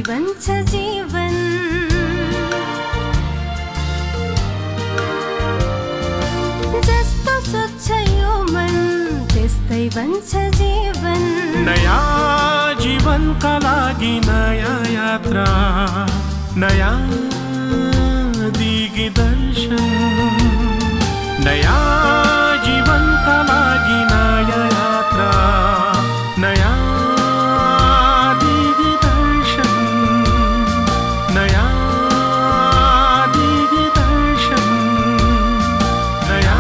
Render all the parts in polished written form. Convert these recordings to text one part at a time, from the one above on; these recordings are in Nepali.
बन्छ जीवन जस्तो सोच्छ यो मन त्यस्तै बन्छ जीवन नयाँ जीवनका लागि नयाँ यात्रा नयाँ दिग्दर्शन नयाँ जीवनका लागि नयाँ यात्रा नयाँ दिग्दर्शन नयाँ दिग्दर्शन नयाँ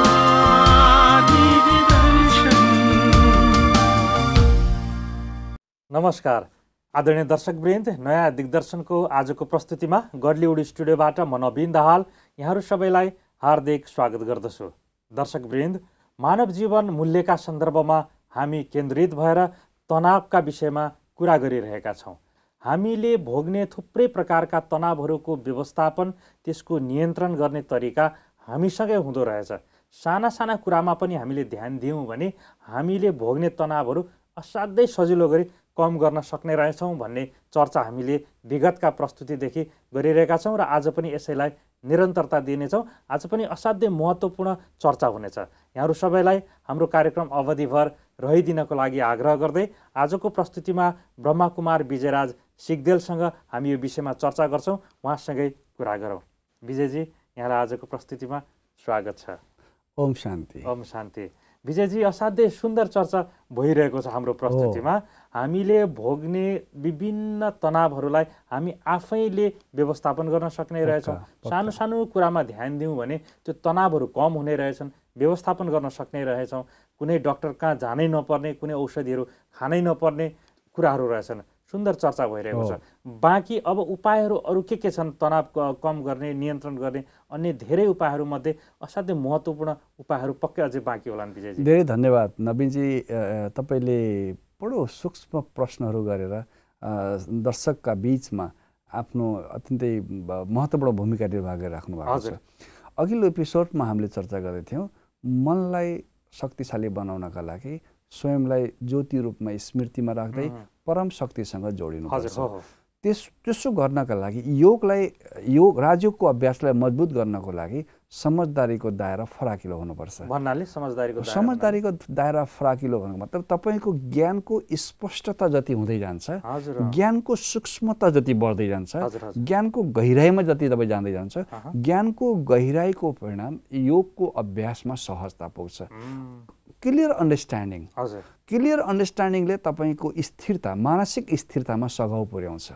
दिग्दर्शन। नमस्कार आदरणीय दर्शकवृन्द, नयाँ दिग्दर्शनको आजको प्रस्तुतिमा गडलीवुड स्टुडियोबाट म नवीन दाहाल यहाँहरू सबैलाई हार्दिक स्वागत गर्दछु। दर्शकवृन्द, मानव जीवन मूल्यका सन्दर्भमा हामी केन्द्रित भएर तनावका विषयमा कुरा गरिरहेका छौँ। हामीले भोग्ने थुप्रै प्रकारका तनावहरूको व्यवस्थापन, त्यसको नियन्त्रण गर्ने तरिका हामीसँगै हुँदो रहेछ। साना साना कुरामा पनि हामीले ध्यान दियौँ भने हामीले भोग्ने तनावहरू असाध्यै सजिलो गरी कम गर्न सक्ने रहेछौँ भन्ने चर्चा हामीले विगतका प्रस्तुतिदेखि गरिरहेका छौँ र आज पनि यसैलाई निरन्तरता दिनेछौँ। आज पनि असाध्यै महत्त्वपूर्ण चर्चा हुनेछ। यहाँहरू सबैलाई हाम्रो कार्यक्रम अवधिभर रहिदिनको लागि आग्रह गर्दै आजको प्रस्तुतिमा ब्रह्मकुमार विजयराज सिग्देलसँग हामी यो विषयमा चर्चा गर्छौँ। उहाँसँगै कुरा गरौँ। विजयजी, यहाँलाई आजको प्रस्तुतिमा स्वागत छ। ओम शान्ति। ओम शान्ति। विजयजी, असाध्यै सुन्दर चर्चा भइरहेको छ हाम्रो प्रस्तुतिमा। हामीले भोग्ने विभिन्न तनावहरूलाई हामी आफैले व्यवस्थापन गर्न सक्ने रहेछौँ। सानो सानो कुरामा ध्यान दिउँ भने त्यो तनावहरू कम हुने रहेछन्, व्यवस्थापन गर्न सक्ने रहेछौँ। कुनै डक्टर कहाँ जानै नपर्ने, कुनै औषधिहरू खानै नपर्ने कुराहरू रहेछन्। सुन्दर चर्चा भइरहेको छ। बाँकी अब उपायहरू अरू के छन् तनाव कम गर्ने, नियन्त्रण गर्ने अन्य धेरै उपायहरूमध्ये असाध्यै महत्त्वपूर्ण उपायहरू पक्कै अझै बाँकी होलान् विजयजी। धेरै धन्यवाद नवीनजी। तपाईँले बडो सूक्ष्म प्रश्नहरू गरेर दर्शकका बिचमा आफ्नो अत्यन्तै महत्त्वपूर्ण भूमिका निर्वाह गरिराख्नु भएको छ। अघिल्लो एपिसोडमा हामीले चर्चा गर्दैथ्यौँ मनलाई शक्तिशाली बनाउनका लागि स्वयंलाई ज्योति रूपमा स्मृतिमा राख्दै परम शक्तिसँग जोडिनुपर्छ। त्यसो गर्नका लागि योग राजयोगको अभ्यासलाई मजबुत गर्नको लागि समझदारीको दायरा फराकिलो हुनुपर्छ। भन्नाले समझदारीको दायरा फराकिलो भन्नुको मतलब तपाईँको ज्ञानको स्पष्टता जति हुँदै जान्छ, ज्ञानको सूक्ष्मता जति बढ्दै जान्छ, ज्ञानको गहिराइमा जति तपाईँ जाँदै जान्छ, ज्ञानको गहिराइको परिणाम योगको अभ्यासमा सहजता पुग्छ। क्लियर अन्डरस्ट्यान्डिङले तपाईँको स्थिरता, मानसिक स्थिरतामा सघाउ पुर्याउँछ।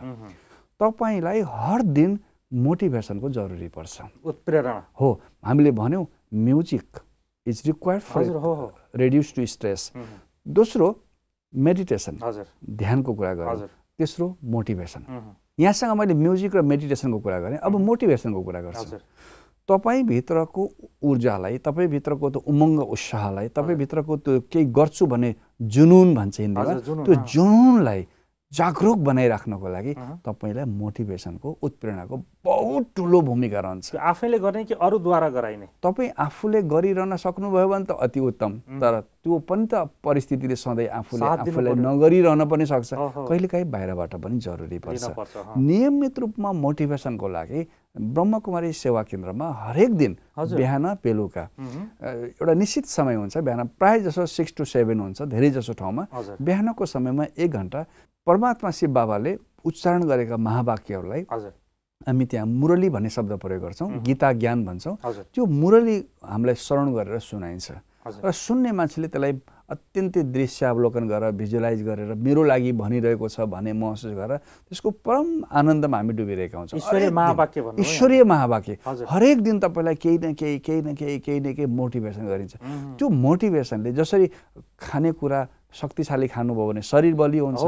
तपाईँलाई हर दिन मोटिभेसनको जरुरी पर्छ, उत्प्रेरणा हो। हामीले भन्यौँ music is required for reduce to stress. दोस्रो मेडिटेसन, ध्यानको कुरा गरेँ। तेस्रो मोटिभेसन। यहाँसँग मैले म्युजिक र मेडिटेसनको कुरा गरेँ, अब मोटिभेसनको कुरा गर्छु। तपाईँभित्रको ऊर्जालाई, तपाईँभित्रको त्यो उमङ्ग उत्साहलाई, तपाईँभित्रको त्यो केही गर्छु भन्ने जुनुन भन्छ हिन्दीमा, त्यो जुनुनलाई जागरुक बनाइराख्नको लागि तपाईँलाई मोटिभेसनको, उत्प्रेरणाको बहुत ठुलो भूमिका रहन्छ। आफैले गर्ने कि अरूद्वारा गराइने? तपाईँ आफूले गरिरहन सक्नुभयो भने त अति उत्तम, तर त्यो पनि त परिस्थितिले सधैँ आफूलाई नगरिरहन पनि सक्छ। कहिलेकाहीँ बाहिरबाट पनि जरुरी पर्छ। नियमित रूपमा मोटिभेसनको लागि ब्रह्मकुमारी सेवा केन्द्रमा हरेक दिन बिहान बेलुका एउटा निश्चित समय हुन्छ। बिहान प्राय जसो 6 to 7 हुन्छ धेरै जसो ठाउँमा। बिहानको समयमा 1 घण्टा परमात्मा शिव बाबाले उच्चारण गरेका महावाक्यहरूलाई हामी त्यहाँ मुरली भन्ने शब्द प्रयोग गर्छौँ, गीता ज्ञान भन्छौँ। त्यो मुरली हामीलाई श्रवण गरेर सुनाइन्छ र सुन्ने मान्छेले त्यसलाई अत्यन्तै दृश्यावलोकन गरेर, भिजुअलाइज गरेर मेरो लागि भनिरहेको छ भन्ने महसुस गरेर त्यसको परम आनन्दमा हामी डुबिरहेका हुन्छौँ। ईश्वरीय महावाक्य हरेक दिन तपाईँलाई केही न केही मोटिभेसन गरिन्छ। त्यो मोटिभेसनले जसरी खानेकुरा शक्तिशाली खानुभयो भने शरीर बलियो हुन्छ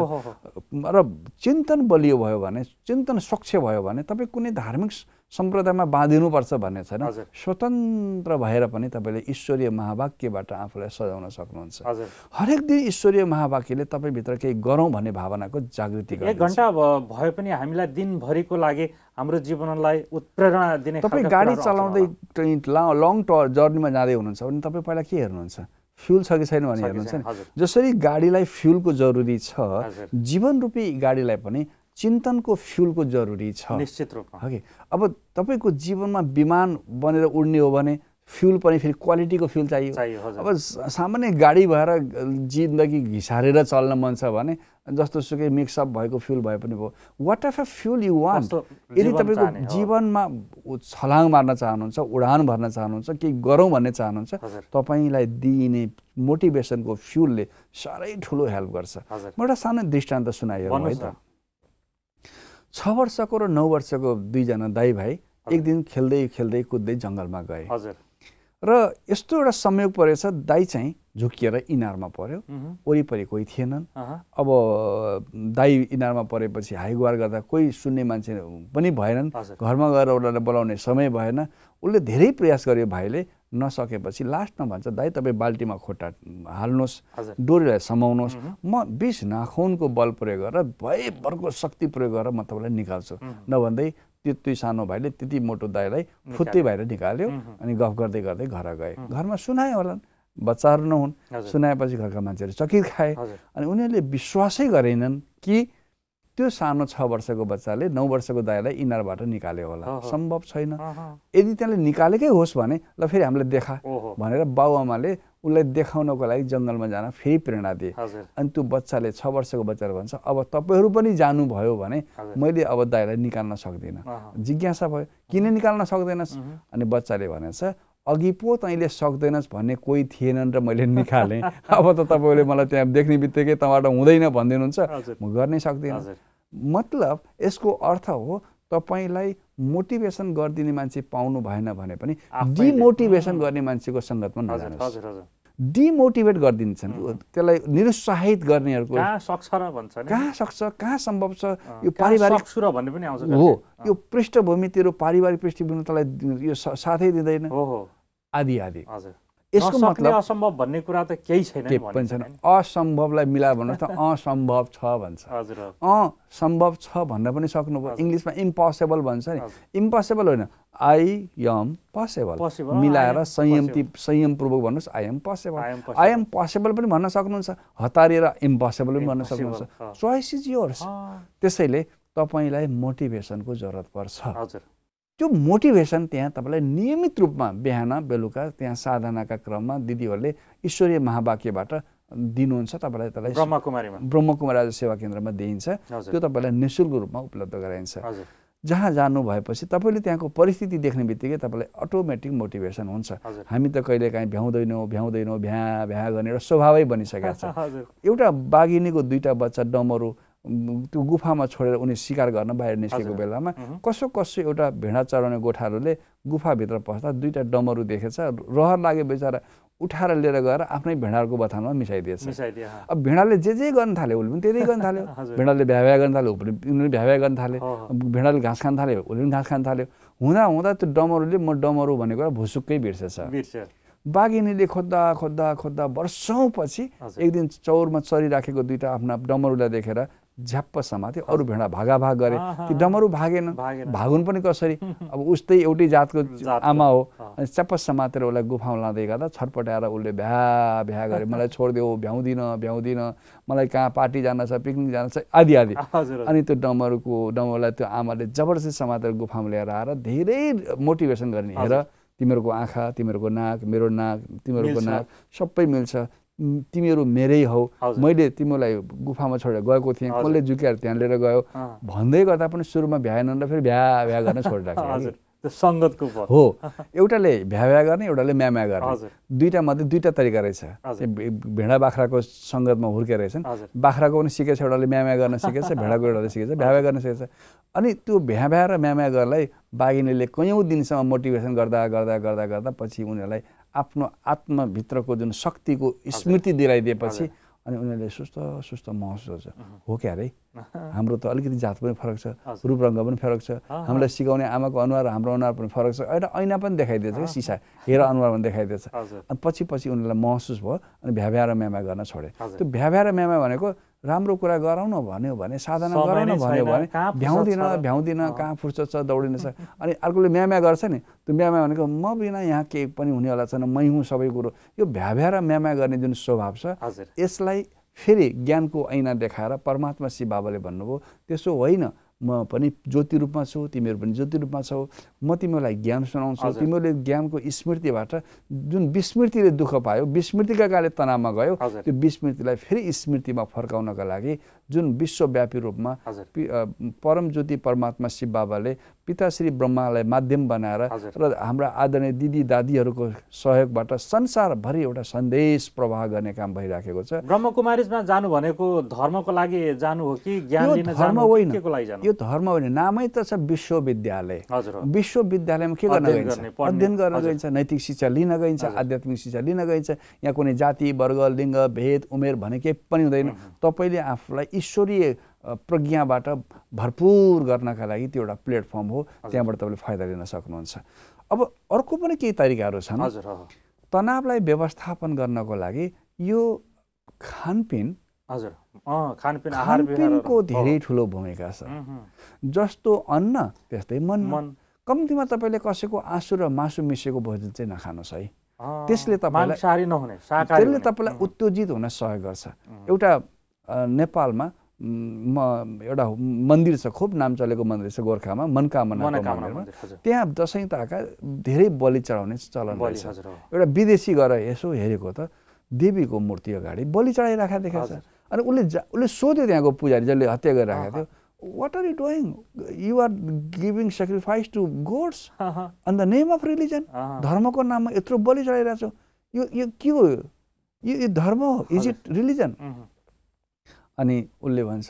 र चिन्तन बलियो भयो भने, चिन्तन स्वच्छ भयो भने तपाईँ कुनै धार्मिक सम्प्रदायमा बाँधिनुपर्छ भन्ने छैन। स्वतन्त्र भएर पनि तपाईँले ईश्वरीय महावाक्यबाट आफूलाई सजाउन सक्नुहुन्छ। हरेक दिन ईश्वरीय महावाक्यले तपाईँभित्र केही गरौँ भन्ने भावनाको जागृति गर्छ। 1 घण्टा भए पनि हामीलाई दिनभरिको लागि हाम्रो जीवनलाई उत्प्रेरणा दिने। तपाईँ गाडी चलाउँदै लङ जर्नीमा जाँदै हुनुहुन्छ भने तपाईँ पहिला के हेर्नुहुन्छ? फ्युल छ कि छैन भने हेर्नुहुन्छ नि। जसरी गाडीलाई फ्युलको जरुरी छ, जीवनरूपी गाडीलाई पनि चिन्तनको फ्युलको जरुरी छ निश्चित रूपमा हो कि अब तपाईको जीवनमा विमान बनेर उड्ने हो भने फ्युल पनि फेरि क्वालिटीको फ्युल चाहियो अब सामान्य गाडी भएर जिन्दगी घिसारेर चल्न मन छ भने जस्तो सुकै मिक्सअप भएको फ्युल भए पनि भयो whatever fuel you want यदि तपाईको जीवनमा छलाङ मार्न चाहनुहुन्छ उडान भर्न चाहनुहुन्छ केही गरौँ भन्ने चाहनुहुन्छ तपाईलाई दिइने मोटिभेसनको फ्युलले साह्रै ठुलो हेल्प गर्छ म एउटा सानो दृष्टान्त सुनाइयो है त 6 वर्षको र 9 वर्षको दुईजना दाइ भाइ एक दिन खेल्दै खेल्दै कुद्दै जंगलमा गए र यस्तो एउटा संयोग परेछ दाइ चाहिँ झुकिएर इनारमा पर्यो वरिपरि कोही थिएनन् अब दाइ इनारमा परेपछि हाइगुहार गर्दा कोही सुन्ने मान्छे पनि भएनन् घरमा गएर उनीहरूलाई बोलाउने समय भएन उसले धेरै प्रयास गर्यो भाइले नसकेपछि लास्टमा भन्छ दाइ तपाईँ बाल्टीमा खुट्टा हाल्नुहोस् डोरीलाई समाउनुहोस् म 20 नाखुनको बल प्रयोग गरेर भयभरको शक्ति प्रयोग गरेर म तपाईँलाई निकाल्छु नभन्दै त्यति सानो भाइले त्यति मोटो दाइलाई फुत्ते भएर निकाल्यो अनि गफ गर्दै गर्दै घर गए घरमा सुनाए होला बच्चाहरू नहुन् सुनाएपछि घरका मान्छेहरू चकित खाए अनि उनीहरूले विश्वासै गरेनन् कि त्यो सानो 6 वर्षको बच्चाले 9 वर्षको दाइलाई इनारबाट निकाल्यो होला सम्भव छैन यदि त्यसले निकालेकै होस् भने ल फेरि हामीले देखा भनेर बाउआमाले उसलाई देखाउनको लागि जंगलमा जान फेरि प्रेरणा दिए अनि त्यो बच्चाले 6 वर्षको बच्चाले भन्छ अब तपाईहरु पनि जानु भयो भने मैले अब दाइलाई निकाल्न सक्दिन जिज्ञासा भयो किन निकाल्न सक्दैनस् अनि बच्चाले भनेछ अघि पो तैले सक्दैनस् भन्ने कोही थिएनन् र मैले निकाले अब त तपाईले मलाई त्यहाँ देख्ने बित्तिकै तबाट हुँदैन भन्दिनुहुन्छ म गर्नै सक्दिन मतलब यसको अर्थ हो तपाईलाई मोटिभेसन गर्दिने मान्छे पाउनु भएन भने पनि डिमोटिभेसन गर्ने मान्छेको संगतमा नजानुहोस् डिमोटिभेट गर्दिन्छन् त्यसलाई निरुत्साहित गर्नेहरुको कहाँ सक्छ र भन्छ नि कहाँ सक्छ कहाँ सम्भव छ यो पारिवारिक सक्छु र भन्ने पनि आउँछ हो यो पृष्ठभूमि तेरो पारिवारिक पृष्ठभूमि तलाई यो साथै दिदैन हो हो आदि आदि हजुर यसको मतलब असम्भव भन्ने कुरा त केही छैन नि भन्छ असम्भवलाई मिला भन्नुस् त असम्भव छ भन्छ हजुर सम्भव छ भन्न पनि सक्नुभयो इंग्लिशमा इम्पोसिबल भन्छ नि इम्पोसिबल होइन आई एम पोसिबल मिलाएर संयम पूर्वक भन्नुस् आई एम पोसिबल पनि भन्न सक्नुहुन्छ हतारिएर इम्पोसिबल पनि भन्न सक्नुहुन्छ चोइस इज योर्स त्यसैले तपाईलाई मोटिभेसनको जरुरत पर्छ हजुर त्यो मोटिभेसन त्यहाँ तपाईलाई नियमित रूपमा बिहान बेलुका त्यहाँ साधनाका क्रममा दिदीहरुले ईश्वरीय महावाक्यबाट दिनुहुन्छ तपाईलाई त्यसलाई ब्रह्मकुमारी सेवा केन्द्रमा दिइन्छ त्यो तपाईलाई निशुल्क रूपमा उपलब्ध गराइन्छ जहाँ जानु भएपछि तपाईले त्यहाँको परिस्थिति देख्ने बित्तिकै तपाईलाई अटोमेटिक मोटिभेसन हुन्छ हामी त कहिलेकाहीँ भ्याउँदैनौं भ्या गर्ने एउटा स्वभावै बनिसकेको छ एउटा बाघिनीको दुईटा बच्चा डमरू त्यो गुफामा छोडेर उनी शिकार गर्न बाहिर निस्केको बेलामा कसो एउटा भेडा चराउने गोठाहरूले गुफाभित्र पस्दा दुईटा डमरू देखेछ रहर लागे बेचारा उठाएर लिएर गएर आफ्नै भेडाको बथानमा मिसाइदिएछ अब भेडाले जे गर्न थाल्यो उसले पनि त्यही गर्न थाल्यो भेडाले भ्याभ्या गर्न थाल्यो उसले पनि भ्याभ्या गर्न थाल्यो भेडाले घाँस खान थाल्यो उसले पनि घाँस खान थाल्यो हुँदा त्यो डमरूले म डमरू भनेको भुसुक्कै बिर्सेछ बाघिनीले खोज्दा वर्षौंपछि एक दिन चौरमा चरिराखेको दुईटा आफ्ना डमरूलाई देखेर झ्याप्प समात्यो अरु भेडा भागाभाग गरे ती डमरू भागेन भागुन पनि कसरी अब उस्तै एउटै जातको आमा हो अनि च्याप्प समातेर उसलाई गुफामा लाँदै गर्दा छटपटाएर उसले भ्या गरे मलाई छोड्देऊ भ्याउँदिन मलाई कहाँ पार्टी जान छ पिकनिक जान छ आदि अनि त्यो डमरूलाई त्यो आमाले जबरजस्ती समातेर गुफामा ल्याएर आएर धेरै मोटिभेसन गर्ने हेर तिमीहरूको आँखा तिमीहरूको नाक मेरो नाक तिमीहरूको नाक सबै मिल्छ तिमीहरू मेरै हौ मैले तिमीलाई गुफामा छोडेर गएको थिएँ कसले झुकेर त्यहाँ लिएर गयो भन्दै गर्दा पनि सुरुमा भ्याएनन् र फेरि भ्या गर्न छोडिराखे संगतको हो एउटाले भ्या गर्ने एउटाले म्या गर्ने दुईटा मध्ये दुईटा तरिका रहेछ भेडा बाख्राको संगतमा हुर्के रहेछन् बाख्राको पनि सिकेछ एउटाले म्या गर्न सिकेछ भेडाको एउटाले सिकेछ भ्या गर्न सिकेछ अनि त्यो भ्या र म्या गर्नलाई बाघिनीले कयौं दिनसम्म मोटिभेसन गर्दा पछि उनीहरूलाई आफ्नो आत्मभित्रको जुन शक्तिको स्मृति दिलाइदिएपछि अनि उनीहरूले सुस्त महसुस हुन्छ हो क्या रे हाम्रो त अलिकति जात पनि फरक छ रूप रंग पनि फरक छ हामीलाई सिकाउने आमाको अनुहार हाम्रो अनुहार पनि फरक छ एउटा ऐना पनि देखाइदिएछ के सिसा हेर अनुहार पनि देखाइदिएछ अनि पछि उनीहरूलाई महसुस भयो अनि भ्या र म्या गर्न छोडे त्यो भ्या र म्या भनेको राम्रो कुरा गराउन भन्यो भने साधना गराउन भन्यो भने भ्याउँदिन कहाँ फुर्सद छ दौडिन छ अनि अर्कोले म्या गर्छ नि त्यो म्या भनेको म बिना यहाँ केही पनि हुनेवाला छैन मै हुँ सबै कुरो यो भ्या र म्या गर्ने जुन स्वभाव छ यसलाई फेरि ज्ञानको ऐना देखाएर परमात्मा शिव बाबाले भन्नुभयो त्यसो होइन, म पनि ज्योति रूपमा छु, तिमीहरू पनि ज्योति रूपमा छौ, म तिमीहरूलाई ज्ञान सुनाउँछु, तिमीहरूले ज्ञानको स्मृतिबाट जुन विस्मृतिले दुःख पायो, विस्मृतिका कारणले तनावमा गयो, त्यो विस्मृतिलाई फेरि स्मृतिमा फर्काउनका लागि जुन विश्वव्यापी रूपमा परम ज्योति परमात्मा शिव बाबाले पिताश्री ब्रह्मालाई माध्यम बनाएर र हाम्रा आदरणीय दिदी दादीहरूको सहयोगबाट संसारभरि एउटा सन्देश प्रवाह गर्ने काम भइराखेको छ। ब्रह्मकुमारिसमा जानु भनेको धर्मको लागि जानु हो कि ज्ञान लिन जानु हो कि केको लागि जानु? यो धर्म होइन, नामै त छ विश्वविद्यालय। विश्वविद्यालयमा के गर्न गइन्छ? अध्ययन गर्न गइन्छ, नैतिक शिक्षा लिन गइन्छ, आध्यात्मिक शिक्षा लिन गइन्छ। यहाँ कुनै जाति वर्ग लिङ्ग भेद उमेर भने केही पनि हुँदैन। तपाईँले आफूलाई ईश्वरीय प्रज्ञाबाट भरपुर गर्नका लागि त्यो एउटा प्लेटफर्म हो, त्यहाँबाट तपाईँले फाइदा लिन सक्नुहुन्छ। अब अर्को पनि केही तरिकाहरू छन् तनावलाई व्यवस्थापन गर्नको लागि। यो खानपिन खानपिनको धेरै ठुलो भूमिका छ। जस्तो अन्न त्यस्तै मन। कम्तीमा तपाईँले कसैको आँसु र मासु मिसेको भोजन चाहिँ नखानुहोस् है। त्यसले तपाईँलाई उत्तेजित हुन सहयोग गर्छ। एउटा नेपालमा एउटा मन्दिर छ, खुब नाम चलेको मन्दिर छ गोर्खामा, मनकामना मन्दिरमा। त्यहाँ दसैँ ताका धेरै बलि चढाउने चलन रहेछ। एउटा विदेशी गएर यसो हेरेको त देवीको मूर्ति अगाडि बलि चढाइराखेको देखेको छ। अनि उसले सोध्यो त्यहाँको पुजारी जसले हत्या गरिराखेको थियो, what are you doing? You are giving sacrifice to gods in the name of religion. धर्मको नाममा यत्रो बलि चढाइरहेको छ, यो के हो? यो धर्म हो? Is it religion? अनि उसले भन्छ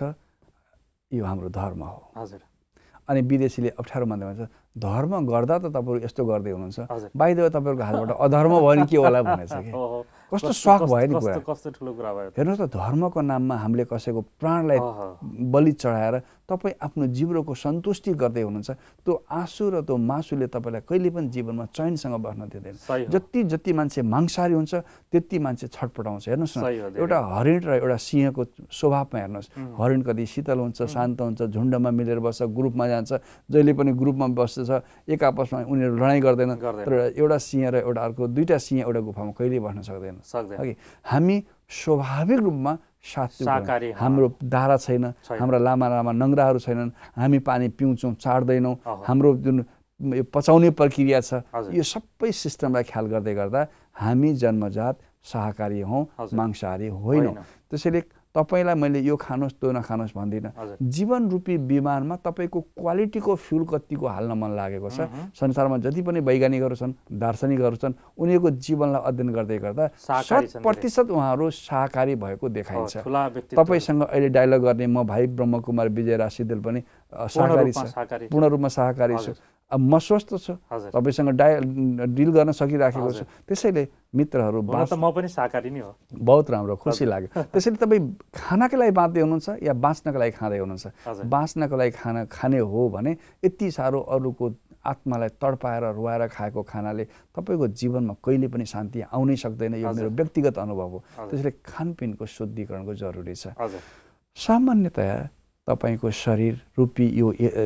यो हाम्रो धर्म हो। अनि विदेशीले अप्ठ्यारो मान्दै भन्छ धर्म गर्दा त तपाईँहरू यस्तो गर्दै हुनुहुन्छ, बाहिर तपाईँहरूको हातबाट अधर्म भयो नि के होला भनेछ कि। कस्तो सक भयो नि कुरा। हेर्नुहोस् त, धर्मको नाममा हामीले कसैको प्राणलाई बलि चढाएर तपाईँ आफ्नो जिब्रोको सन्तुष्टि गर्दै हुनुहुन्छ। त्यो आँसु र त्यो मासुले तपाईँलाई कहिले पनि जीवनमा चैनसँग बस्न दिँदैन। जति मान्छे मांसाहारी हुन्छ त्यति मान्छे छटपटाउँछ। हेर्नुहोस् न, एउटा हरिण र एउटा सिंहको स्वभावमा हेर्नुहोस्। हरिण कति शीतल हुन्छ, शान्त हुन्छ, झुन्डमा मिलेर बस्छ, ग्रुपमा जान्छ, जहिले पनि ग्रुपमा बस्छ, एक आपसमा उनीहरू लडाइँ गर्दैन। तर एउटा सिंह र एउटा अर्को दुईटा सिंह एउटा गुफामा कहिल्यै बस्न सक्दैन। हामी स्वाभाविक रूपमा शाकाहारी, हाम्रो दारा छैन, हाम्रा लामा लामा नङ्ग्राहरू छैनन्, हामी पानी पिउँछौँ, चाड्दैनौँ, हाम्रो जुन पचाउने प्रक्रिया छ यो सबै सिस्टमलाई ख्याल गर्दै गर्दा हामी जन्मजात शाकाहारी हौँ, मांसाहारी होइनौँ। त्यसैले तपाईलाई मैले यो खानुहोस् त्यो नखानुहोस् भन्दिनँ। जीवन रूपी विमानमा तपाईको क्वालिटीको फ्युल कतिको हाल्न मन लागेको छ। संसारमा जति पनि वैज्ञानिकहरू छन्, दार्शनिकहरू छन्, उनीहरूको जीवनलाई अध्ययन गर्दै गर्दा 100% उहाँहरू शाकाहारी भएको देखाइन्छ। तपाईसँग अहिले डायलग गर्ने म भाइ ब्रह्मकुमार विजय राशिदेल पनि शाकाहारी छ, पूर्ण रूपमा शाकाहारी छु। अब म स्वस्थ छु, तपाईसँग डिल गर्न सकिराखेको छु। त्यसैले मित्रहरू, म पनि शाकाहारी नै हो। बहुत राम्रो, खुसी लाग्यो। त्यसैले तपाईँ खानाको लागि बाँच्दै हुनुहुन्छ या बाँच्नको लागि खाँदै हुनुहुन्छ? बाँच्नको लागि खाने हो भने यति साह्रो अरूको आत्मालाई तडपाएर रुवाएर खाएको खानाले तपाईँको जीवनमा कहिले पनि शान्ति आउनै सक्दैन। यो मेरो व्यक्तिगत अनुभव हो। त्यसैले खानपिनको शुद्धिकरणको जरुरी छ। सामान्यतया तपाईको शरीर रूपी यो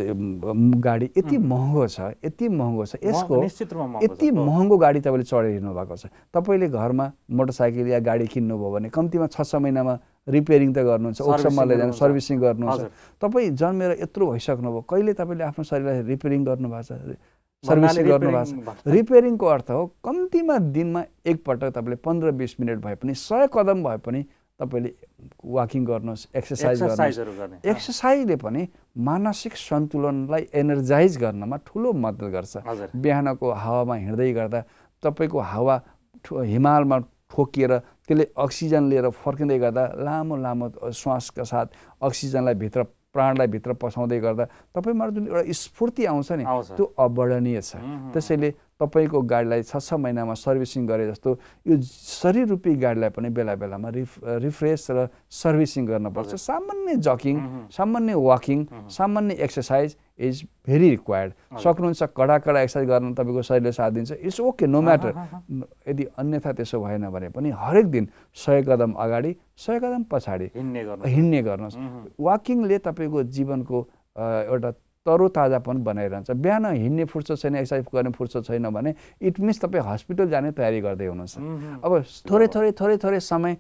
गाडी यति महँगो छ, यति महँगो छ, यसको यति महँगो गाडी तपाईँले चढिरहनु भएको छ। तपाईँले घरमा मोटरसाइकल या गाडी किन्नुभयो भने कम्तीमा 6 महिनामा रिपेयरिङ त गर्नुहुन्छ, ओक्सममा लैजानु, सर्भिसिङ गर्नुहुन्छ। तपाईँ जन्मेर यत्रो भइसक्नुभयो, कहिले तपाईँले आफ्नो शरीरलाई रिपेयरिङ गर्नुभएको छ, सर्भिसिङ गर्नुभएको छ? रिपेयरिङको अर्थ हो कम्तीमा दिनमा एकपटक तपाईँले 15-20 मिनट भए पनि, 100 कदम भए पनि तपाईले वाकिङ गर्नुहोस्, एक्सर्साइज गर्नुहोस्। एक्सर्साइजले पनि मानसिक सन्तुलनलाई एनर्जाइज गर्नमा ठुलो मद्दत गर्छ। बिहानको हावामा हिँड्दै गर्दा तपाईको हावा हिमालमा ठोकिएर त्यसले अक्सिजन लिएर फर्किँदै गर्दा लामो लामो श्वासका साथ अक्सिजनलाई भित्र, प्राणलाई भित्र पसाउँदै गर्दा तपाईँमा जुन एउटा स्फूर्ति आउँछ नि, त्यो अवर्णनीय छ। त्यसैले तपाईको गाडीलाई 6 महिनामा सर्भिसिङ गरे जस्तो यो शरीर रूपी गाडीलाई पनि बेला बेलामा रिफ्रेस र सर्भिसिङ गर्नुपर्छ। सामान्य जगिङ, सामान्य वाकिङ, सामान्य एक्सर्साइज इज भेरी रिक्वायर्ड। सक्नुहुन्छ कडा एक्सर्साइज गर्न तपाईँको शरीरले साथ दिन्छ, इट्स ओके, नो म्याटर। यदि अन्यथा त्यसो भएन भने पनि हरेक दिन 100 कदम अगाडि, 100 कदम पछाडि हिँड्ने गर्नुहोस्। वाकिङले तपाईँको जीवनको एउटा तरोताजापन बनाइरहन्छ। बिहान हिँड्ने फुर्सद छैन, एक्सर्साइज गर्ने फुर्सद छैन भने इट मिन्स तपाईँ हस्पिटल जाने तयारी गर्दै हुनुहुन्छ। अब थोरै समय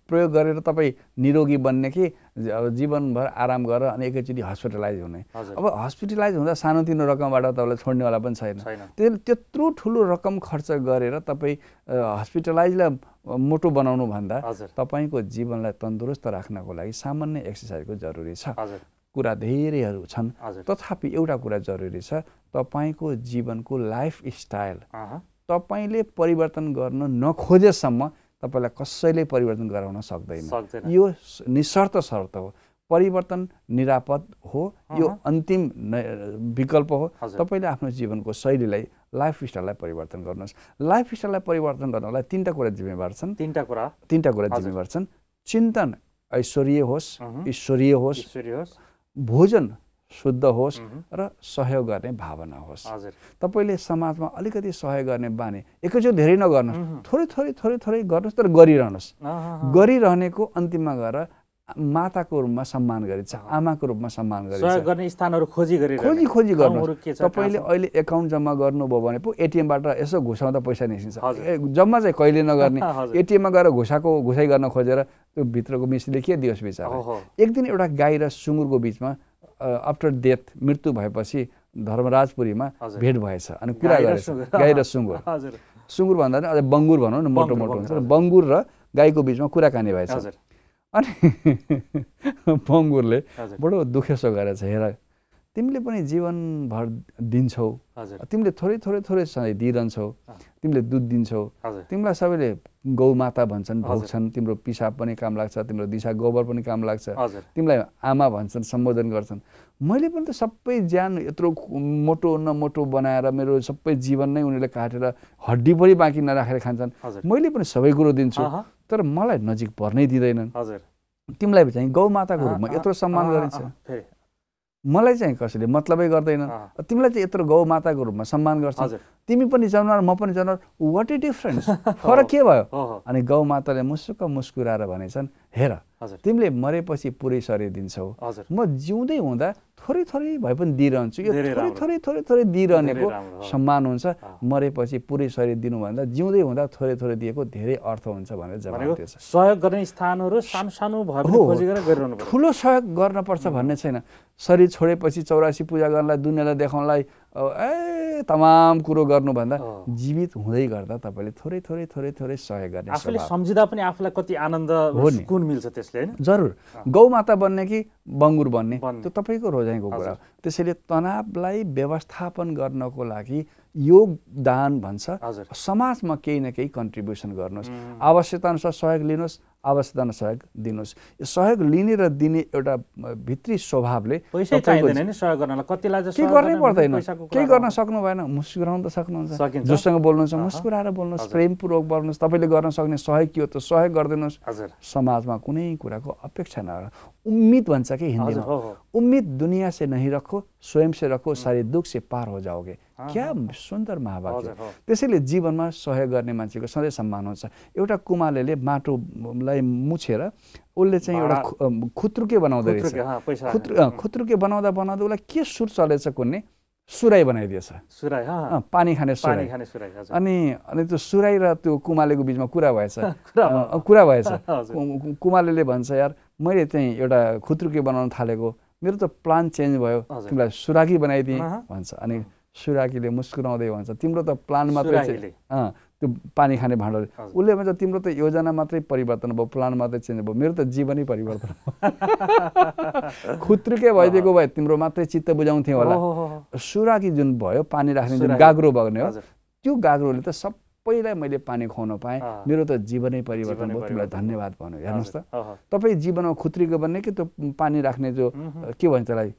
प्रयोग गरेर तपाईँ निरोगी बन्ने कि जीवनभर आराम गरेर अनि एकैचोटि हस्पिटलाइज हुने। अब हस्पिटलाइज हुँदा सानोतिनो रकमबाट तपाईँलाई छोड्नेवाला पनि छैन। त्यसले त्यत्रो ठुलो रकम खर्च गरेर तपाईँ हस्पिटलाइजलाई मोटो बनाउनु भन्दा तपाईँको जीवनलाई तन्दुरुस्त राख्नको लागि सामान्य एक्सर्साइजको जरुरी छ। कुरा धेरैहरू छन्, तथापि एउटा कुरा जरुरी छ, तपाईँको जीवनको लाइफस्टाइल तपाईँले परिवर्तन गर्न नखोजेसम्म तपाईँलाई कसैले परिवर्तन गराउन सक्दैन। यो निशर्त शर्त हो। परिवर्तन निरापद हो, यो अन्तिम विकल्प हो। तपाईँले आफ्नो जीवनको शैलीलाई लाइफस्टाइललाई परिवर्तन गर्नुहोस्। लाइफस्टाइललाई परिवर्तन गर्नलाई तीनटा कुरा जिम्मेवार छन्। तीनटा कुरा जिम्मेवार छन्। चिन्तन ऐश्वर्य होस्, ईश्वरीय होस्, भोजन शुद्ध होस् र सहयोग गर्ने भावना होस्। तपाईँले समाजमा अलिकति सहयोग गर्ने बानी एकैचोटि धेरै नगर्नुहोस्, थोरै थोरै थोरै थोरै गर्नुहोस्, तर गरिरहनुहोस्। गरिरहनेको अन्तिममा गएर माताको रूपमा सम्मान गरिन्छ, आमाको रूपमा सम्मान गरिन्छ। सहयोग गर्ने स्थानहरू खोजी गर्नुहोस्। तपाईँले अहिले एकाउन्ट जम्मा गर्नुभयो भने पो एटिएमबाट यसो घुसाउँदा पैसा निस्किन्छ। जम्मा चाहिँ कहिले नगर्ने, एटिएममा गएर घुसाइ गर्न खोजेर त्यो भित्रको मिसले के दियोस् बिचारा। एक दिन एउटा गाई र सुँगुरको बिचमा आफ्टर डेथ, मृत्यु भएपछि धर्मराजपुरीमा भेट भएछ अनि कुरा गरेछ। गाई र सुँगुर भन्दा पनि अझ बङ्गुर भनौँ न, मोटो मोटो हुन्छ, बङ्गुर र गाईको बिचमा कुराकानी भएछ। अनि बङ्गुरले बडो दुखेसो गरेछ, हेर तिमीले पनि जीवनभर दिन्छौ, तिमीले थोरै थोरै थोरै सधैँ दिइरहन्छौ, तिमीले दुध दिन्छौ, तिमीलाई सबैले गौ माता भन्छन्, भोग्छन्, तिम्रो पिसाब पनि काम लाग्छ, तिम्रो दिशा गोबर पनि काम लाग्छ, तिमीलाई आमा भन्छन्, सम्बोधन गर्छन्। मैले पनि त सबै ज्यान यत्रो मोटो न मोटो बनाएर मेरो सबै जीवन नै उनीहरूले काटेर हड्डी पनि बाँकी नराखेर खान्छन्। मैले पनि सबै कुरो दिन्छु, तर मलाई नजिक पर्नै दिँदैनन्। तिमीलाई चाहिँ गौ माताको रूपमा यत्रो सम्मान गरिन्छ, मलाई चाहिँ कसैले मतलबै गर्दैन। तिमीलाई चाहिँ यत्रो गौ माताको रूपमा सम्मान गर्छ, तिमी पनि जनावर म पनि जनावर, वाट इज डिफरेन्स, फरक के भयो? अनि गौ माताले मुस्कुक मुस्कुराएर भनेछन्, हेर तिमीले मरेपछि पुरै शरीर दिन्छौ, म जिउँदै हुँदा थोरै थोरै भए पनि दिइरहन्छु। यो थोरै थोरै थोरै थोरै दिइरहनेको सम्मान हुन्छ। मरेपछि पुरै शरीर दिनुभन्दा जिउँदै हुँदा थोरै थोरै दिएको धेरै अर्थ हुन्छ भनेर जवाब दिएछ। सहयोग गर्ने स्थानहरू सानो सानो भए पनि खोजी गरेर गरिरहनु पर्छ। ठुलो सहयोग गर्नुपर्छ भन्ने छैन। शरीर छोडेपछि 84 पूजा गर्नलाई, दुनियाँलाई देखाउनलाई तमाम कुरो गर्नुभन्दा जीवित हुँदै गर्दा तपाईँले थोरै थोरै थोरै थोरै सहयोग गर्ने। आफूले सम्झिँदा पनि आफूलाई कति आनन्द सुकुन मिल्छ त्यसले, हैन? जरुर। गौमाता बन्ने कि बङ्गुर बन्ने त्यो तपाईँको रोजाइको कुरा हो। त्यसैले तनावलाई व्यवस्थापन गर्नको लागि योगदान भन्छ, समाजमा केही न केही कन्ट्रिब्युसन गर्नुहोस्। आवश्यकताअनुसार सहयोग लिनुहोस्, आवश्यकताअनुसार सहयोग दिनुहोस्। यो सहयोग लिने र दिने एउटा भित्री स्वभावले पैसा चाहिँदैन नि सहयोग गर्नलाई, कतिलाई चाहिँ के गर्नै पर्दैन, केही गर्न सक्नु भएन, मुस्कुराउन त सक्नुहुन्छ, जोसँग बोल्नुहुन्छ मुस्कुराएर बोल्नुहोस्, प्रेमपूर्वक बोल्नुहोस्। तपाईँले गर्न सक्ने सहयोग के हो त सहयोग गरिदिनुहोस्। समाजमा कुनै कुराको अपेक्षा नगर। उम्मीद भन्छ कि हिन्दीमा, उम्मीद दुनिया से नहीं रखो, स्वयं से रखो, सारे दुख से पार हो जाओगे। क्या सुन्दर महावाक्य। त्यसैले जीवनमा सहयोग गर्ने मान्छेको सधैँ सम्मान हुन्छ। एउटा कुमालेले माटोलाई मुछेर उसले चाहिँ एउटा खुत्रुके बनाउँदै रहेछ। खुत्रुके बनाउँदा उसलाई के सुर चलेछ कुन्ने, सुराई बनाइदिएछ। सुराई, पानी खाने सुराई। अनि त्यो सुराई र त्यो कुमालेको बिचमा कुरा भएछ। कुमालेले भन्छ, यार मैले चाहिँ एउटा खुत्रुके बनाउन थालेको, मेरो त प्लान चेन्ज भयो, तिमीलाई सुरागी बनाइदिएँ भन्छ। अनि सुराकीले मुस्कुराउँदै भन्छ, तिम्रो त प्लान मात्रै त्यो पानी खाने भाँडो। उसले भन्छ, तिम्रो त योजना मात्रै परिवर्तन भयो, प्लान मात्रै चेन्ज भयो, मेरो त जीवनै परिवर्तन भयो। खुत्रुके भइदिएको भए तिम्रो मात्रै चित्त बुझाउँथ्यो होला। सुराकी जुन भयो, पानी राख्ने जुन गाग्रो बग्ने हो, त्यो गाग्रोले त सबैलाई मैले पानी खुवाउन पाएँ, मेरो त जीवनै परिवर्तन भयो, तिमीलाई धन्यवाद भन्नु। हेर्नुहोस् त, तपाईँ जीवनमा खुत्रुके बन्ने कि त्यो पानी राख्ने जो के भन्छ त्यसलाई,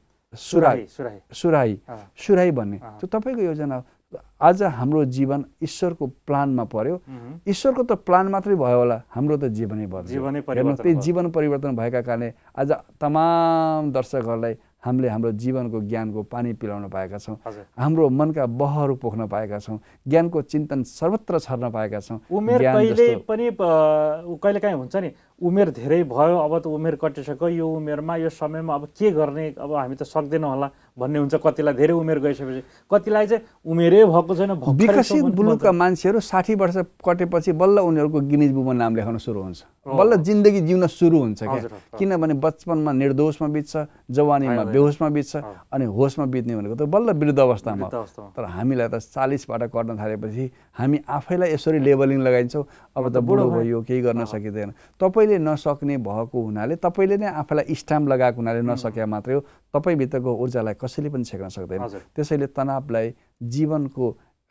सुराही भन्ने, त्यो तपाईँको योजना हो। आज हाम्रो जीवन ईश्वरको प्लानमा पर्यो। ईश्वरको त प्लान मात्रै भयो होला, हाम्रो त जीवनै बदल्यो। त्यही जीवन परिवर्तन भएका कारणले आज तमाम दर्शकहरूलाई हामीले हाम्रो जीवनको ज्ञानको पानी पिलाउन पाएका छौँ, हाम्रो मनका बहहरू पोख्न पाएका छौँ, ज्ञानको चिन्तन सर्वत्र छर्न पाएका छौँ। उमेर कहिले पनि कहिलेकाहीँ हुन्छ नि, उमेर धेरै भयो, अब त उमेर कटिसक्यो, यो उमेरमा यो समयमा अब के गर्ने, अब हामी त सक्दैनौँ होला भन्ने हुन्छ, कतिलाई धेरै उमेर गइसकेपछि, कतिलाई चाहिँ उमेरै भएको छैन। विकसित मुलुकका मान्छेहरू 60 वर्ष कटेपछि बल्ल उनीहरूको गिनिज बुकमा नाम लेखाउन सुरु हुन्छ, बल्ल जिन्दगी जिउन सुरु हुन्छ क्या। किनभने बचपनमा निर्दोषमा बित्छ, जवानीमा बेहोसमा बित्छ, अनि होसमा बित्ने भनेको त बल्ल वृद्ध अवस्थामा। तर हामीलाई त 40बाट कट्न थालेपछि हामी आफैलाई यसरी लेबलिङ लगाइन्छौँ, अब त बुढो भयो, केही गर्न सकिँदैन। तपाईँले नसक्ने भएको हुनाले, तपाईँले नै आफैलाई स्ट्याम्प लगाएको हुनाले नसके मात्रै हो, तपाईँभित्रको ऊर्जालाई कसैले पनि छेक्न सक्दैन। त्यसैले तनावलाई जीवनको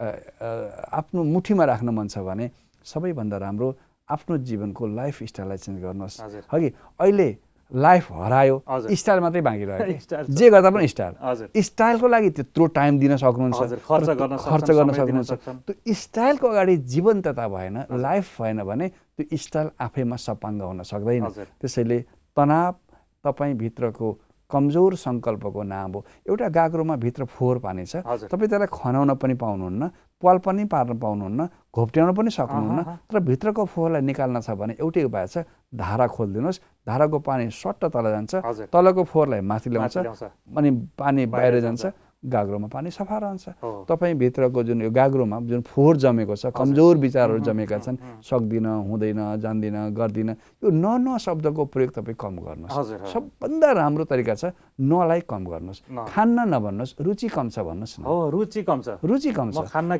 आफ्नो मुठीमा राख्न मन छ भने सबैभन्दा राम्रो आफ्नो जीवनको लाइफस्टाइललाई चेन्ज गर्नुहोस्। हगि अहिले लाइफ हरायो, स्टाइल मात्रै बाँकी रह्यो, जे गर्दा पनि स्टाइल। स्टाइलको लागि त्यत्रो टाइम दिन सक्नुहुन्छ, खर्च गर्न सक्नुहुन्छ। त्यो स्टाइलको अगाडि जीवन्तता भएन, लाइफ भएन भने त्यो स्टाइल आफैमा सपाङ्ग हुन सक्दैन। त्यसैले तनाव तपाईँभित्रको कमजोर सङ्कल्पको नाम हो। एउटा गाग्रोमा भित्र फोहोर पानी छ, तपाईँ त्यसलाई खनाउन पनि पाउनुहुन्न, पाल पनि पार्न पाउनुहुन्न, घोप्ट्याउन पनि सक्नुहुन्न। तर भित्रको फोहोरलाई निकाल्न छ भने एउटै उपाय छ, धारा खोलिदिनुहोस्, धाराको पानी सट्ट तल जान्छ, तलको फोहोरलाई माथि ल्याउँछ, अनि पानी बाहिर जान्छ, गाग्रोमा पानी सफा रहन्छ। तपाईँभित्रको जुन यो गाग्रोमा जुन फोहोर जमेको छ, कमजोर विचारहरू जमेका छन्, सक्दिनँ, हुँदैन, जान्दिनँ, गर्दिनँ, यो न शब्दको प्रयोग तपाईँ कम गर्नुहोस्। सबभन्दा राम्रो तरिका छ नलाई कम गर्नुहोस्, खान्न नभन्नुहोस्, रुचि कम छ भन्नुहोस् न। रुचि कम छ, रुचि कम छ,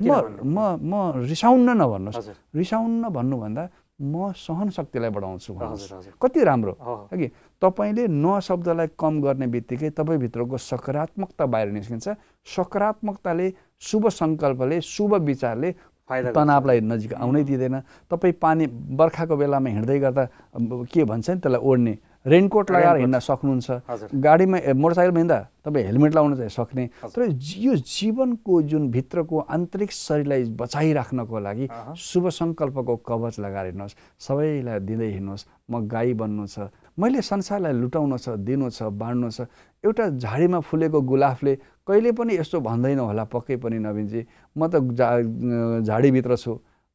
म रिसाउन्न नभन्नुहोस्, रिसाउन्न भन्नुभन्दा म सहन शक्तिलाई बढाउँछु भन्नुहोस्। कति राम्रो कि तपाईँले न शब्दलाई कम गर्ने बित्तिकै तपाईँभित्रको सकारात्मकता बाहिर निस्किन्छ। सकारात्मकताले, शुभ सङ्कल्पले, शुभ विचारले तनावलाई नजिक आउनै दिँदैन। तपाईँ पानी बर्खाको बेलामा हिँड्दै गर्दा के भन्छ नि त्यसलाई ओढ्ने, रेनकोट लगाएर हिँड्न सक्नुहुन्छ, गाडीमा मोटरसाइकलमा हिँड्दा तपाईँ हेलमेट लाउन चाहिँ सक्ने। तर यो जीवनको जुन भित्रको आन्तरिक शरीरलाई बचाइराख्नको लागि शुभ सङ्कल्पको कवच लगाएर हिँड्नुहोस्, सबैलाई दिँदै हिँड्नुहोस्। म गाई बन्नु छ, मैले संसारलाई लुटाउनु छ, दिनु छ, बाँड्नु छ। एउटा झाडीमा फुलेको गुलाफले कहिले पनि यस्तो भन्दैन होला, पक्कै पनि नवीनजी म त झाडीभित्र छु,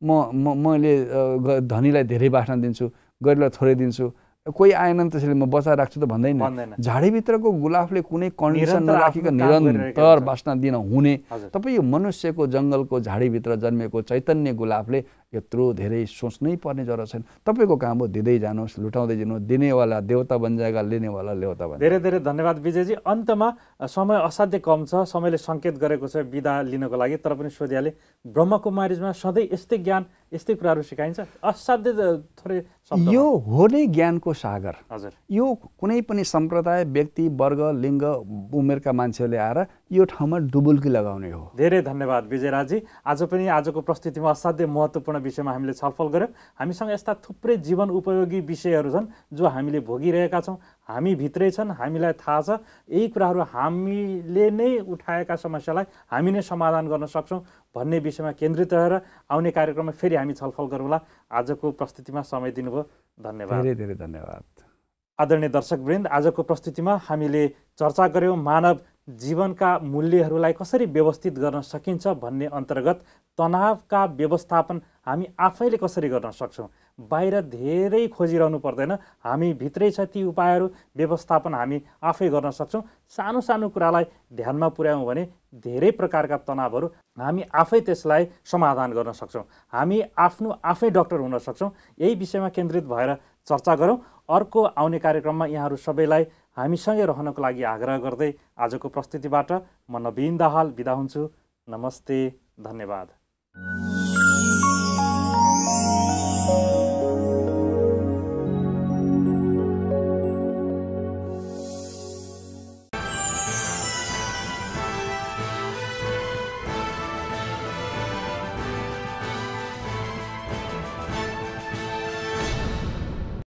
मैले धनीलाई धेरै बाँड्न दिन्छु, गरिबलाई थोरै दिन्छु, कोही आएन त्यसैले म बचाएर राख्छु त भन्दैन। झाडीभित्रको गुलाफले कुनै कन्डिसन नराखिकन निरन्तर बाँच्न दिन हुने। तपाईँ यो मनुष्यको जङ्गलको झाडीभित्र जन्मेको चैतन्य गुलाफले यत्रो धेरै सोच्नै पर्ने जरुरत छैन। तपाईँको काम हो दिँदै जानुहोस्, लुटाउँदै जानुहोस्। दिनेवाला देवता बन जाएगा, लिनेवाला लेवता बन। धेरै धेरै धन्यवाद विजयजी। अन्तमा समय असाध्य कम छ, समयले सङ्केत गरेको छ बिदा लिनको लागि, तर पनि सोधिहालेँ, ब्रह्मकुमारीमा सधैँ यस्तै ज्ञान, यस्तै कुराहरू सिकाइन्छ? असाध्य थोरै यो हो नै ज्ञानको सागर। हजुर, यो कुनै पनि सम्प्रदाय, व्यक्ति, वर्ग, लिङ्ग, उमेरका मान्छेहरूले आएर यो ठाउँमा डुबुल्की लगाउने हो। धेरै धन्यवाद विजयराजजी। आज पनि आजको प्रस्तुतिमा असाध्य महत्त्वपूर्ण विषयमा हामीले छलफल गऱ्यौँ। हामीसँग यस्ता थुप्रै जीवन उपयोगी विषयहरू छन् जो हामीले भोगिरहेका छौँ, हामी भित्रै छन्, हामीलाई थाहा छ। यही कुराहरू हामीले नै उठाएका समस्यालाई हामी नै समाधान गर्न सक्छौँ भन्ने विषयमा केन्द्रित रहेर आउने कार्यक्रममा फेरि हामी छलफल गरौँला। आजको प्रस्तुतिमा समय दिनुभयो, धन्यवाद। धेरै धेरै धन्यवाद। आदरणीय दर्शकवृन्द, आजको प्रस्तुतिमा हामीले चर्चा गऱ्यौँ मानव जीवनका मूल्यहरूलाई कसरी व्यवस्थित गर्न सकिन्छ भन्ने अन्तर्गत तनावका व्यवस्थापन हामी आफैले कसरी गर्न सक्छौँ। बाहिर धेरै खोजिरहनु पर्दैन, हामी भित्रै छ ती उपायहरू, व्यवस्थापन हामी आफै गर्न सक्छौँ। सानो सानो कुरालाई ध्यानमा पुर्यायौँ भने धेरै प्रकारका तनावहरू हामी आफै त्यसलाई समाधान गर्न सक्छौँ। हामी आफै डाक्टर हुन सक्छौँ। यही विषयमा केन्द्रित भएर चर्चा गरौँ। अर्को आउने कार्यक्रममा यहाँहरू सबैलाई हामीसँगै रहनको लागि आग्रह गर्दै आजको प्रस्तुतिबाट म नवीन दाहाल बिदा हुन्छु। नमस्ते, धन्यवाद।